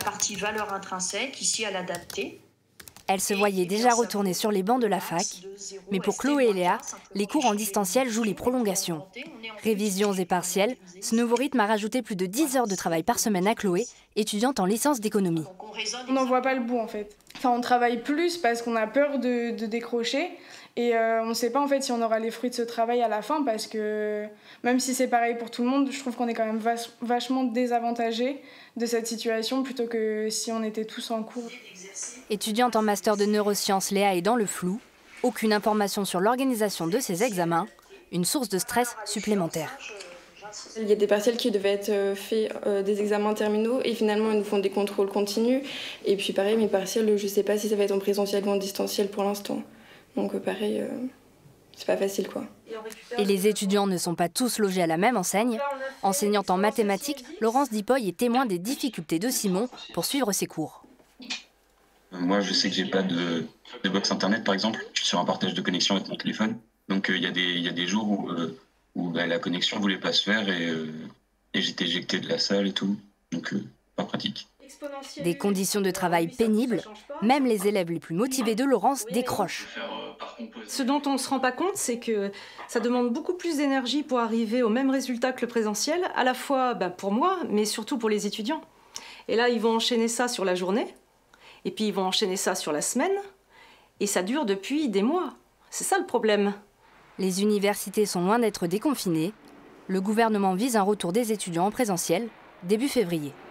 partie valeur intrinsèque, ici à l'adapter. Elle se voyait déjà retourner sur les bancs de la fac, mais pour Chloé et Léa, les cours en distanciel jouent les prolongations. Révisions et partiels, ce nouveau rythme a rajouté plus de 10 heures de travail par semaine à Chloé, étudiante en licence d'économie. On n'en voit pas le bout en fait. Enfin, on travaille plus parce qu'on a peur de décrocher et on ne sait pas en fait si on aura les fruits de ce travail à la fin parce que même si c'est pareil pour tout le monde, je trouve qu'on est quand même vachement désavantagés de cette situation plutôt que si on était tous en cours. Étudiante en master de neurosciences, Léa est dans le flou. Aucune information sur l'organisation de ses examens, une source de stress supplémentaire. Il y a des partiels qui devaient être faits des examens terminaux et finalement ils nous font des contrôles continus. Et puis pareil, mes partiels, je ne sais pas si ça va être en présentiel ou en distanciel pour l'instant. Donc pareil, c'est pas facile quoi. Et les étudiants ne sont pas tous logés à la même enseigne. Enseignante en mathématiques, Laurence Dipoy est témoin des difficultés de Simon pour suivre ses cours. Moi, je sais que j'ai pas de box internet, par exemple. Je suis sur un partage de connexion avec mon téléphone. Donc, il y a des jours où la connexion voulait pas se faire et j'étais éjecté de la salle et tout. Donc, pas pratique. Des conditions de travail pénibles, même les élèves les plus motivés de Laurence décrochent. Ce dont on ne se rend pas compte, c'est que ça demande beaucoup plus d'énergie pour arriver au même résultat que le présentiel, à la fois pour moi, mais surtout pour les étudiants. Et là, ils vont enchaîner ça sur la journée. Et puis ils vont enchaîner ça sur la semaine, et ça dure depuis des mois. C'est ça le problème. Les universités sont loin d'être déconfinées. Le gouvernement vise un retour des étudiants en présentiel début février.